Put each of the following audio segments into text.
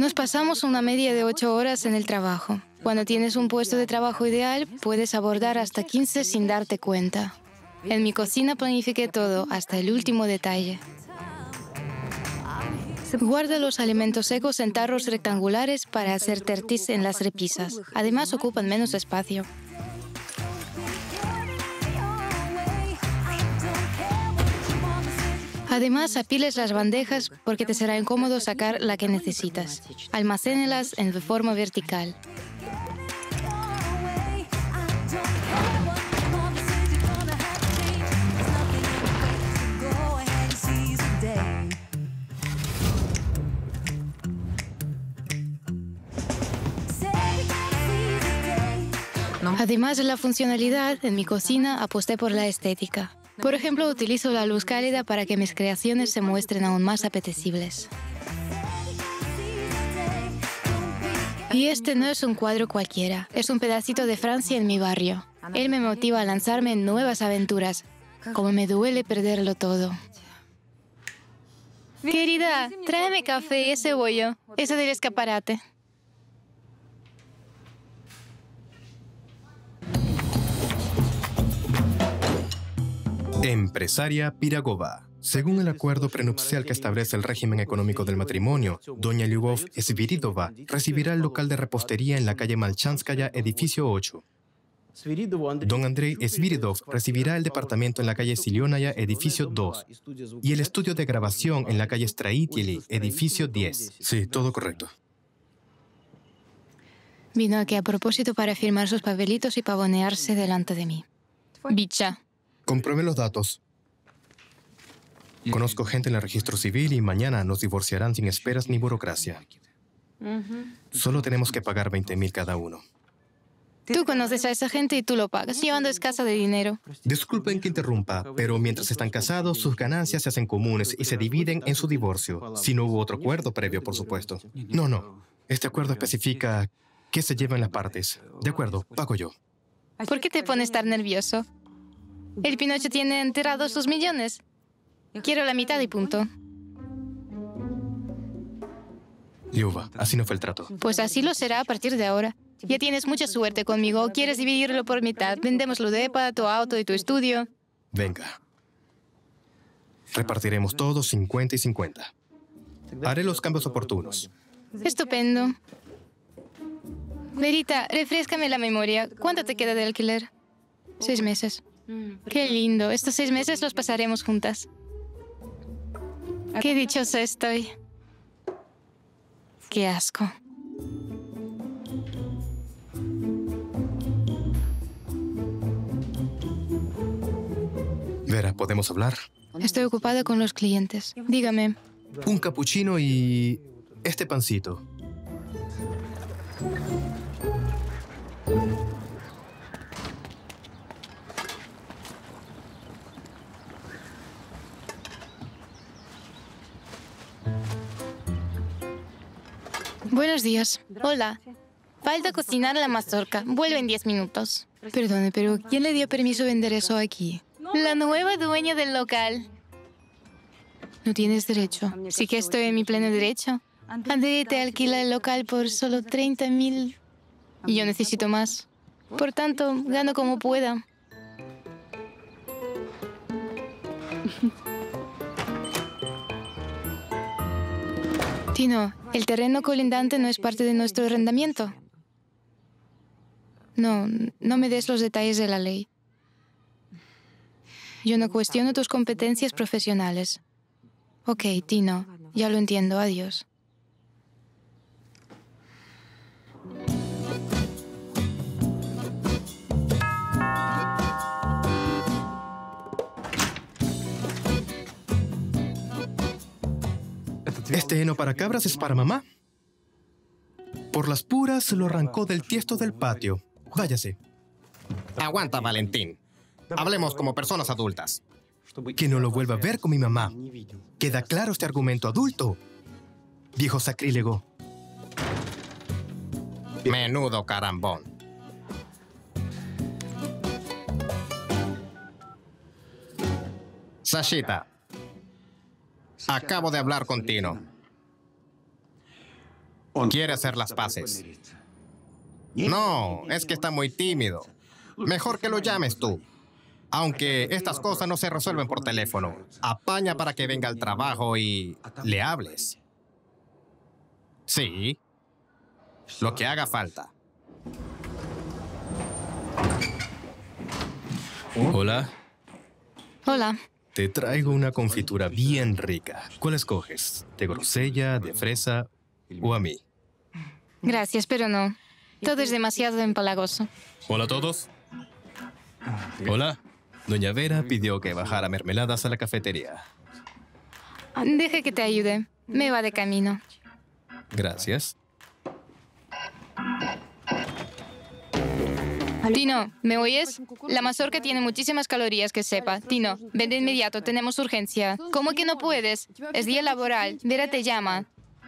Nos pasamos una media de 8 horas en el trabajo. Cuando tienes un puesto de trabajo ideal, puedes abordar hasta 15 sin darte cuenta. En mi cocina planifiqué todo, hasta el último detalle. Guarda los alimentos secos en tarros rectangulares para hacer tertis en las repisas. Además, ocupan menos espacio. Además, apiles las bandejas porque te será incómodo sacar la que necesitas. Almacénelas en forma vertical. Además de la funcionalidad, en mi cocina aposté por la estética. Por ejemplo, utilizo la luz cálida para que mis creaciones se muestren aún más apetecibles. Y este no es un cuadro cualquiera, es un pedacito de Francia en mi barrio. Él me motiva a lanzarme en nuevas aventuras, como me duele perderlo todo. Querida, tráeme café y ese bollo, ese del escaparate. Empresaria Piragova. Según el acuerdo prenupcial que establece el régimen económico del matrimonio, doña Lyubov Sviridova recibirá el local de repostería en la calle Malchanskaya, edificio 8. Don Andrei Sviridov recibirá el departamento en la calle Silionaya, edificio 2, y el estudio de grabación en la calle Straitili, edificio 10. Sí, todo correcto. Vino aquí a propósito para firmar sus papelitos y pavonearse delante de mí. Bicha. Compruebe los datos. Conozco gente en el registro civil y mañana nos divorciarán sin esperas ni burocracia. Solo tenemos que pagar 20.000 cada uno. Tú conoces a esa gente y tú lo pagas, llevando escasa de dinero. Disculpen que interrumpa, pero mientras están casados, sus ganancias se hacen comunes y se dividen en su divorcio, si no hubo otro acuerdo previo, por supuesto. No. Este acuerdo especifica qué se llevan las partes. De acuerdo, pago yo. ¿Por qué te pones tan nervioso? El Pinocho tiene enterrados sus millones. Quiero la mitad y punto. Lyuba, así no fue el trato. Pues así lo será a partir de ahora. Ya tienes mucha suerte conmigo. ¿Quieres dividirlo por mitad? Vendemos lo de EPA, tu auto y tu estudio. Venga. Repartiremos todos 50 y 50. Haré los cambios oportunos. Estupendo. Verita, refréscame la memoria. ¿Cuánto te queda de alquiler? 6 meses. Qué lindo. Estos 6 meses los pasaremos juntas. Qué dichosa estoy. Qué asco. Vera, ¿podemos hablar? Estoy ocupada con los clientes. Dígame. Un capuchino y este pancito. Buenos días. Hola. Falta cocinar la mazorca. Vuelve en 10 minutos. Perdone, pero ¿quién le dio permiso de vender eso aquí? La nueva dueña del local. No tienes derecho. Sí que estoy en mi pleno derecho. André te alquila el local por solo 30.000 y yo necesito más. Por tanto, gano como pueda. Tino, el terreno colindante no es parte de nuestro arrendamiento. No me des los detalles de la ley. Yo no cuestiono tus competencias profesionales. Ok, Tino, ya lo entiendo. Adiós. Este heno para cabras es para mamá. Por las puras lo arrancó del tiesto del patio. Váyase. Aguanta, Valentín. Hablemos como personas adultas. Que no lo vuelva a ver con mi mamá. ¿Queda claro este argumento adulto? Viejo sacrílego. Menudo carambón. Sashita, acabo de hablar con Tino. Quiere hacer las paces. No, es que está muy tímido. Mejor que lo llames tú. Aunque estas cosas no se resuelven por teléfono. Apaña para que venga al trabajo y le hables. Sí. Lo que haga falta. Hola. Hola. Te traigo una confitura bien rica. ¿Cuál escoges? ¿De grosella, de fresa o a mí? Gracias, pero no. Todo es demasiado empalagoso. Hola a todos. Hola. Doña Vera pidió que bajara mermeladas a la cafetería. Deje que te ayude. Me va de camino. Gracias. Tino, ¿me oyes? La mazorca tiene muchísimas calorías, que sepa. Tino, ven de inmediato, tenemos urgencia. ¿Cómo que no puedes? Es día laboral. Vera te llama.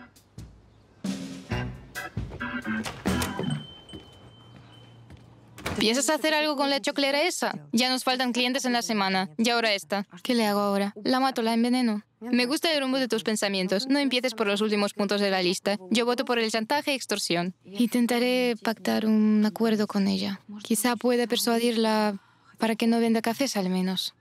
¿Piensas hacer algo con la choclera esa? Ya nos faltan clientes en la semana. Y ahora esta. ¿Qué le hago ahora? ¿La mato, la enveneno? Me gusta el rumbo de tus pensamientos. No empieces por los últimos puntos de la lista. Yo voto por el chantaje y extorsión. Intentaré pactar un acuerdo con ella. Quizá pueda persuadirla para que no venda cafés al menos.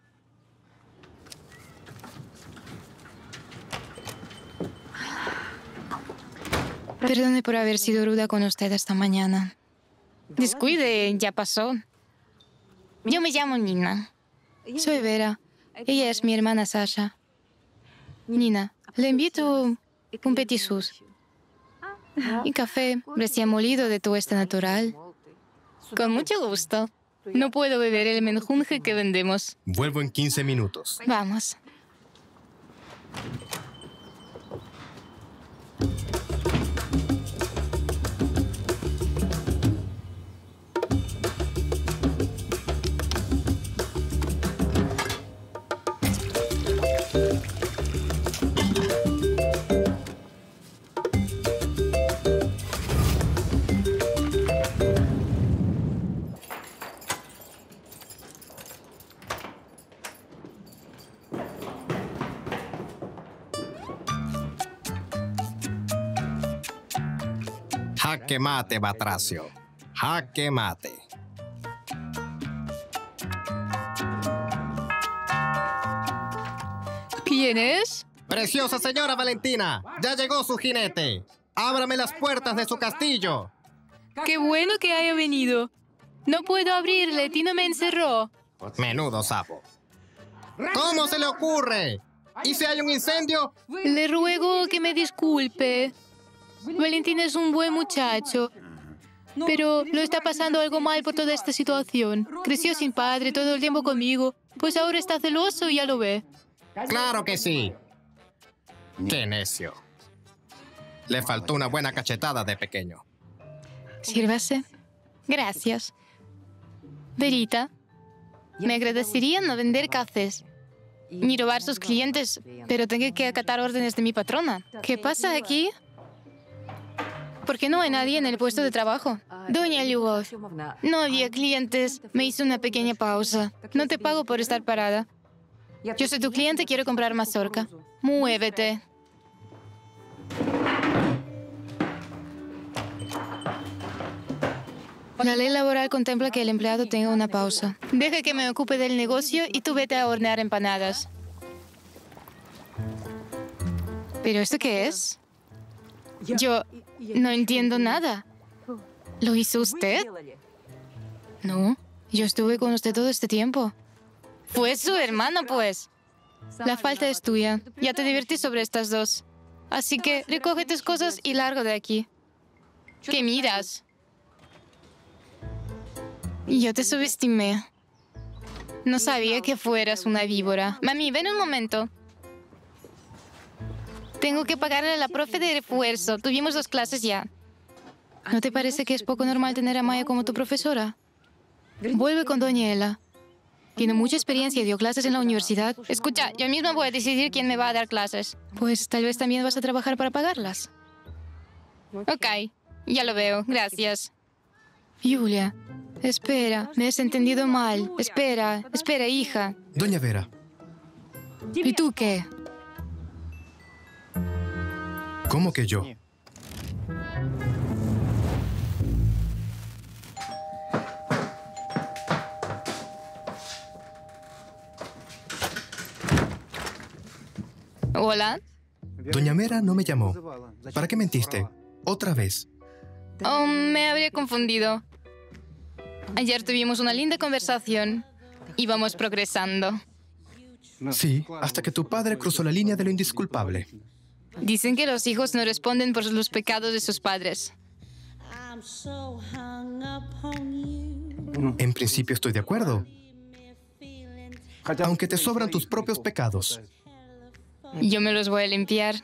Perdone por haber sido ruda con usted esta mañana. Descuide, ya pasó. Yo me llamo Nina. Soy Vera. Ella es mi hermana Sasha. Nina, le invito un petit sus. Y café recién molido de tueste natural. Con mucho gusto. No puedo beber el menjunje que vendemos. Vuelvo en 15 minutos. Vamos. Jaque mate, Batracio. Jaque mate. ¿Quién es? Preciosa señora Valentina, ya llegó su jinete. Ábrame las puertas de su castillo. Qué bueno que haya venido. No puedo abrirle, Tino me encerró. Menudo sapo. ¿Cómo se le ocurre? ¿Y si hay un incendio? Le ruego que me disculpe. Valentín es un buen muchacho, pero lo está pasando algo mal por toda esta situación. Creció sin padre, todo el tiempo conmigo, pues ahora está celoso y ya lo ve. Claro que sí. Qué necio. Le faltó una buena cachetada de pequeño. Sírvase. Gracias. Verita, me agradecería no vender cafés ni robar sus clientes, pero tengo que acatar órdenes de mi patrona. ¿Qué pasa aquí? ¿Por qué no hay nadie en el puesto de trabajo? Doña Lyubov, no había clientes. Me hizo una pequeña pausa. No te pago por estar parada. Yo soy tu cliente y quiero comprar mazorca. Muévete. La ley laboral contempla que el empleado tenga una pausa. Deja que me ocupe del negocio y tú vete a hornear empanadas. ¿Pero esto qué es? Yo no entiendo nada. ¿Lo hizo usted? No, yo estuve con usted todo este tiempo. Fue su hermana, pues. La falta es tuya. Ya te divertí sobre estas dos. Así que recoge tus cosas y largo de aquí. ¿Qué miras? Yo te subestimé. No sabía que fueras una víbora. Mami, ven un momento. Tengo que pagarle a la profe de refuerzo. Tuvimos 2 clases ya. ¿No te parece que es poco normal tener a Maya como tu profesora? Vuelve con doña Ela. Tiene mucha experiencia y dio clases en la universidad. Escucha, yo misma voy a decidir quién me va a dar clases. Pues tal vez también vas a trabajar para pagarlas. Ok, ya lo veo. Gracias. Julia, espera. Me has entendido mal. Espera, hija. Doña Vera, ¿Y tú qué? ¿cómo que yo? Hola. Doña Mera no me llamó. ¿Para qué mentiste? Otra vez. Oh, me habría confundido. Ayer tuvimos una linda conversación. Íbamos progresando. Sí, hasta que tu padre cruzó la línea de lo indisculpable. Dicen que los hijos no responden por los pecados de sus padres. En principio estoy de acuerdo. Aunque te sobran tus propios pecados. Yo me los voy a limpiar.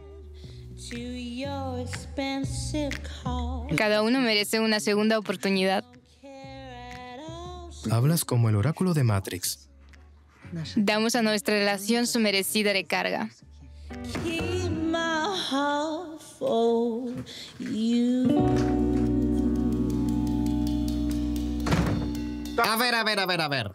Cada uno merece una segunda oportunidad. Hablas como el oráculo de Matrix. Damos a nuestra relación su merecida recarga. A ver.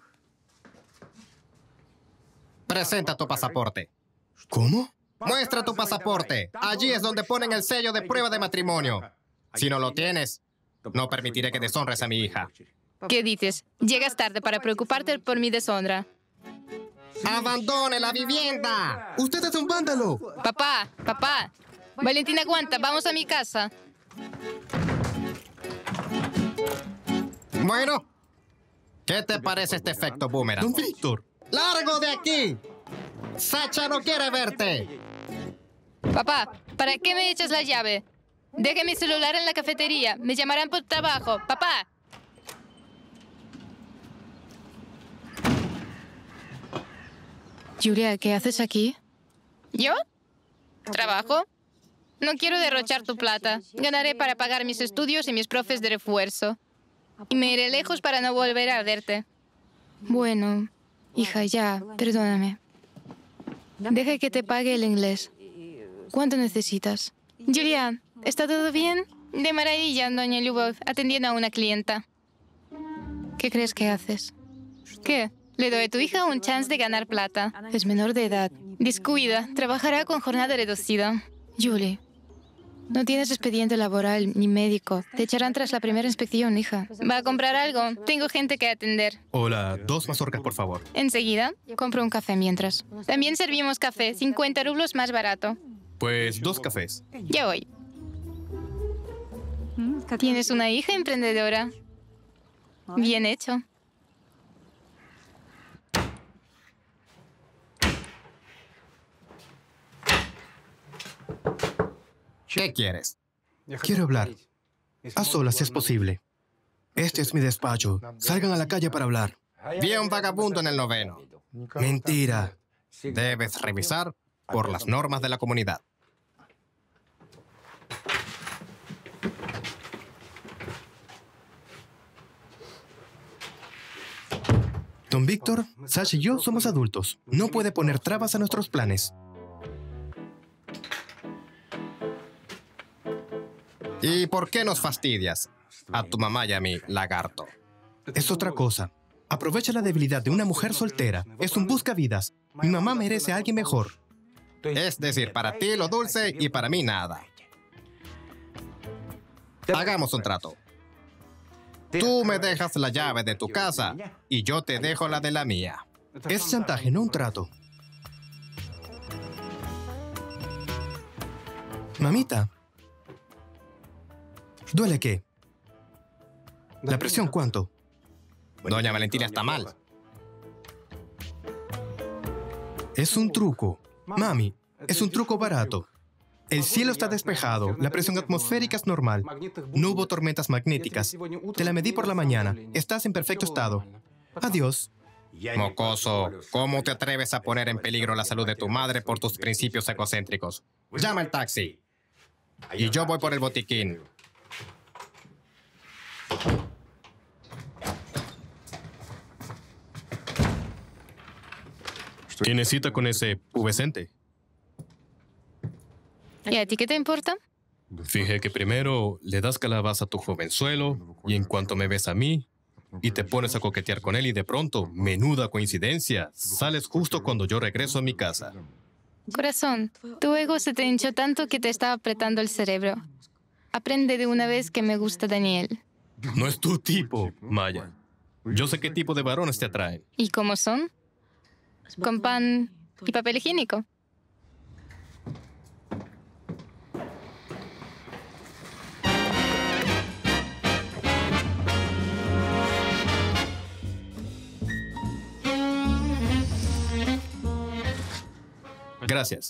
Presenta tu pasaporte. ¿Cómo? Muestra tu pasaporte. Allí es donde ponen el sello de prueba de matrimonio. Si no lo tienes, no permitiré que deshonres a mi hija. ¿Qué dices? Llegas tarde para preocuparte por mi deshonra. ¡Abandone la vivienda! ¡Usted es un vándalo! Papá. Valentina, aguanta. Vamos a mi casa. Bueno, ¿qué te parece este efecto boomerang? Don Víctor. ¡Largo de aquí! ¡Sacha no quiere verte! Papá, ¿para qué me echas la llave? Deje mi celular en la cafetería. Me llamarán por trabajo. Papá. Julia, ¿qué haces aquí? ¿Yo? ¿Trabajo? No quiero derrochar tu plata. Ganaré para pagar mis estudios y mis profes de refuerzo. Y me iré lejos para no volver a verte. Bueno, hija, ya, perdóname. Deja que te pague el inglés. ¿Cuánto necesitas? Julia, ¿está todo bien? De maravilla, doña Lyubov, atendiendo a una clienta. ¿Qué crees que haces? ¿Qué? Le doy a tu hija un chance de ganar plata. Es menor de edad. Descuida, trabajará con jornada reducida. Julie, no tienes expediente laboral ni médico. Te echarán tras la primera inspección, hija. ¿Va a comprar algo? Tengo gente que atender. Hola, 2 mazorcas, por favor. Enseguida, compro un café mientras. También servimos café, 50 rublos más barato. Pues 2 cafés. Ya voy. ¿Tienes una hija emprendedora? Bien hecho. ¿Qué quieres? Quiero hablar. A solas, si es posible. Este es mi despacho. Salgan a la calle para hablar. Vi a un vagabundo en el 9º. Mentira. Debes revisar por las normas de la comunidad. Don Víctor, Sasha y yo somos adultos. No puede poner trabas a nuestros planes. ¿Y por qué nos fastidias? A tu mamá y a mí, lagarto. Es otra cosa. Aprovecha la debilidad de una mujer soltera. Es un buscavidas. Mi mamá merece a alguien mejor. Es decir, para ti lo dulce y para mí nada. Hagamos un trato. Tú me dejas la llave de tu casa y yo te dejo la de la mía. Es chantaje, no un trato. Mamita. ¿Duele qué? ¿La presión cuánto? Doña Valentina está mal. Es un truco. Mami, es un truco barato. El cielo está despejado, la presión atmosférica es normal. No hubo tormentas magnéticas. Te la medí por la mañana. Estás en perfecto estado. Adiós. Mocoso, ¿cómo te atreves a poner en peligro la salud de tu madre por tus principios egocéntricos? Llama el taxi. Y yo voy por el botiquín. ¿Tienes cita con ese pubescente? ¿Y a ti qué te importa? Fije que primero le das calabaza a tu jovenzuelo y en cuanto me ves a mí y te pones a coquetear con él y de pronto, menuda coincidencia, sales justo cuando yo regreso a mi casa. Corazón, tu ego se te hinchó tanto que te está apretando el cerebro. Aprende de una vez que me gusta Daniel. No es tu tipo, Maya. Yo sé qué tipo de varones te atraen. ¿Y cómo son? Con pan y papel higiénico. Gracias.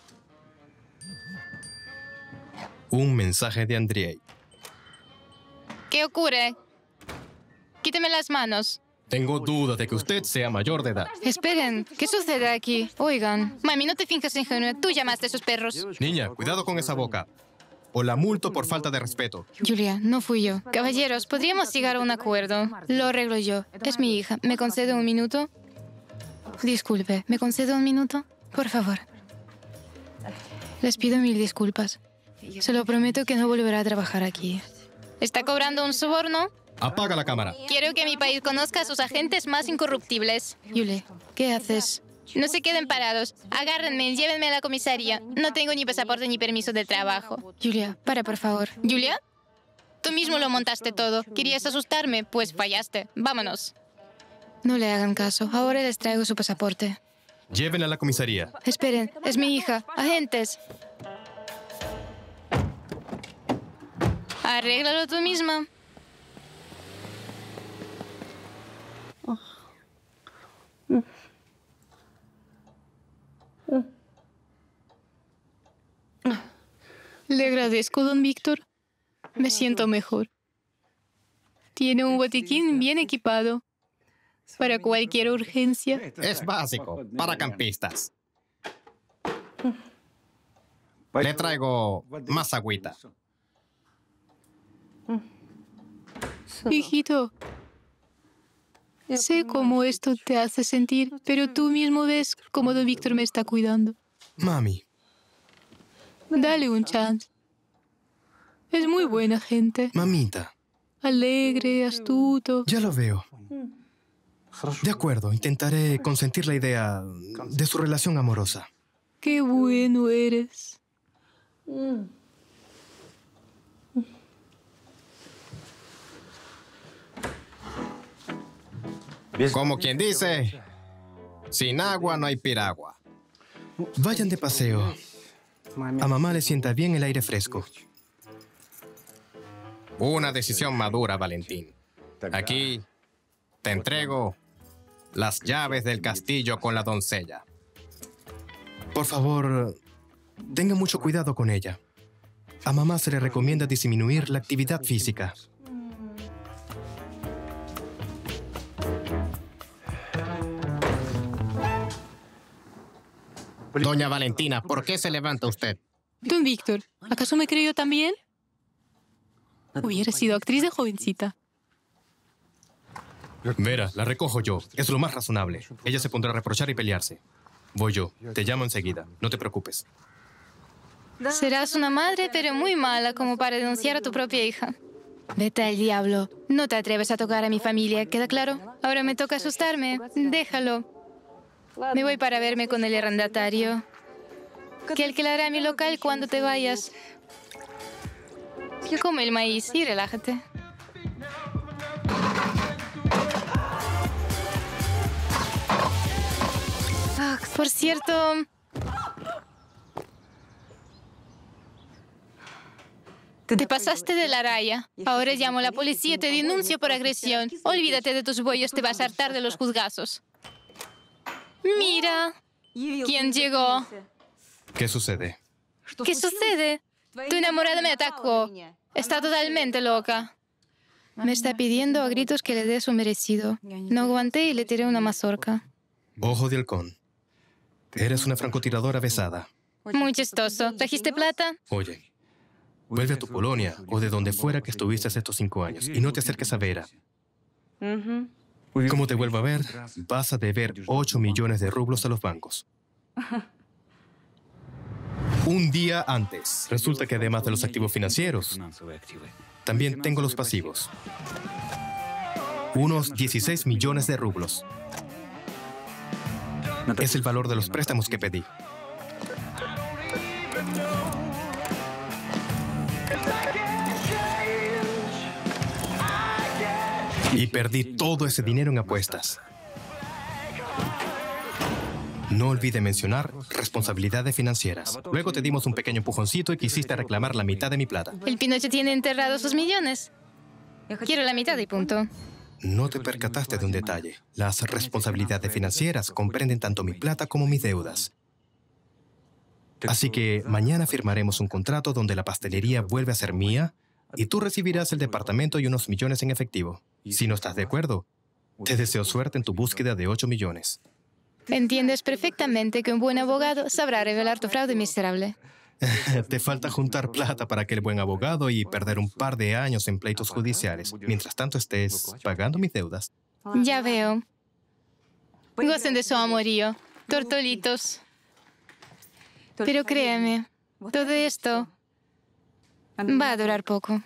Un mensaje de Andriei. ¿Qué ocurre? Quíteme las manos. Tengo duda de que usted sea mayor de edad. Esperen, ¿qué sucede aquí? Oigan, mami, no te finjas ingenua. Tú llamaste a esos perros. Niña, cuidado con esa boca. O la multo por falta de respeto. Julia, no fui yo. Caballeros, podríamos llegar a un acuerdo. Lo arreglo yo. Es mi hija. ¿Me concede un minuto? Disculpe, ¿me concede un minuto? Por favor. Les pido mil disculpas. Se lo prometo que no volverá a trabajar aquí. ¿Está cobrando un soborno? Apaga la cámara. Quiero que mi país conozca a sus agentes más incorruptibles. Julia, ¿qué haces? No se queden parados. Agárrenme y llévenme a la comisaría. No tengo ni pasaporte ni permiso de trabajo. Julia, para, por favor. ¿Julia? Tú mismo lo montaste todo. ¿Querías asustarme? Pues fallaste. Vámonos. No le hagan caso. Ahora les traigo su pasaporte. Llévenla a la comisaría. Esperen, es mi hija. Agentes. Arréglalo tú misma. Le agradezco, don Víctor. Me siento mejor. Tiene un botiquín bien equipado para cualquier urgencia. Es básico, para campistas. Le traigo más agüita. Hijito, sé cómo esto te hace sentir, pero tú mismo ves cómo don Víctor me está cuidando. Mami, Dale un chance. Es muy buena gente. mamita, Alegre, astuto. ya lo veo. De acuerdo, intentaré consentir la idea de su relación amorosa. Qué bueno eres. Como quien dice, sin agua no hay piragua. Vayan de paseo. A mamá le sienta bien el aire fresco. Una decisión madura, Valentín. Aquí te entrego las llaves del castillo con la doncella. Por favor, tenga mucho cuidado con ella. A mamá se le recomienda disminuir la actividad física. Doña Valentina, ¿por qué se levanta usted? Don Víctor, ¿acaso me creyó también? Hubiera sido actriz de jovencita. Vera, la recojo yo. Es lo más razonable. Ella se pondrá a reprochar y pelearse. Voy yo. Te llamo enseguida. No te preocupes. Serás una madre, pero muy mala como para denunciar a tu propia hija. Vete al diablo. No te atreves a tocar a mi familia, ¿queda claro? Ahora me toca asustarme. Déjalo. Me voy para verme con el arrendatario, que alquilará mi local cuando te vayas. Come el maíz y relájate. Por cierto, te pasaste de la raya. Ahora llamo a la policía y te denuncio por agresión. Olvídate de tus bollos, te vas a hartar de los juzgazos. Mira, ¿quién llegó? ¿Qué sucede? ¿Qué sucede? Tu enamorada me atacó. Está totalmente loca. Me está pidiendo a gritos que le dé su merecido. No aguanté y le tiré una mazorca. Ojo de halcón. Eres una francotiradora besada. Muy chistoso. ¿Trajiste plata? Oye, vuelve a tu colonia o de donde fuera que estuviste estos 5 años y no te acerques a Vera. Como te vuelva a ver, vas a deber 8 millones de rublos a los bancos. Un día antes. Resulta que además de los activos financieros, también tengo los pasivos. Unos 16 millones de rublos. Es el valor de los préstamos que pedí. Y perdí todo ese dinero en apuestas. No olvide mencionar responsabilidades financieras. Luego te dimos un pequeño empujoncito y quisiste reclamar la mitad de mi plata. El Pinocho tiene enterrados sus millones. Quiero la mitad y punto. No te percataste de un detalle. Las responsabilidades financieras comprenden tanto mi plata como mis deudas. Así que mañana firmaremos un contrato donde la pastelería vuelve a ser mía y tú recibirás el departamento y unos millones en efectivo. Si no estás de acuerdo, te deseo suerte en tu búsqueda de 8 millones. Entiendes perfectamente que un buen abogado sabrá revelar tu fraude miserable. Te falta juntar plata para aquel buen abogado y perder un par de años en pleitos judiciales. Mientras tanto estés pagando mis deudas. Ya veo. Gocen de su amorío, tortolitos. Pero créeme, todo esto va a durar poco.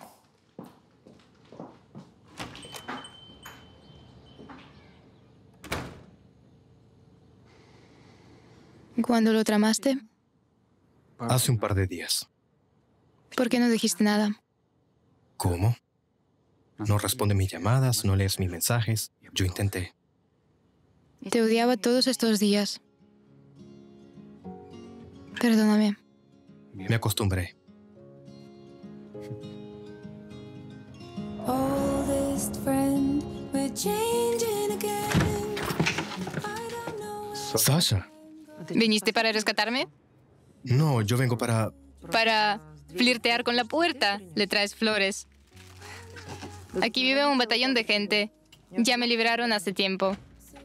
¿Cuándo lo tramaste? Hace un par de días. ¿Por qué no dijiste nada? ¿Cómo? No responde mis llamadas, no lees mis mensajes. Yo intenté. Te odiaba todos estos días. Perdóname. Me acostumbré. Sasha. ¿Viniste para rescatarme? No, yo vengo para... Para flirtear con la puerta. Le traes flores. Aquí vive un batallón de gente. Ya me liberaron hace tiempo.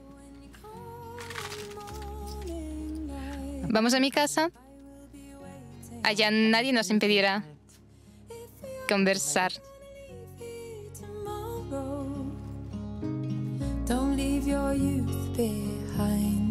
¿Vamos a mi casa? Allá nadie nos impedirá conversar. Don't leave your youth behind.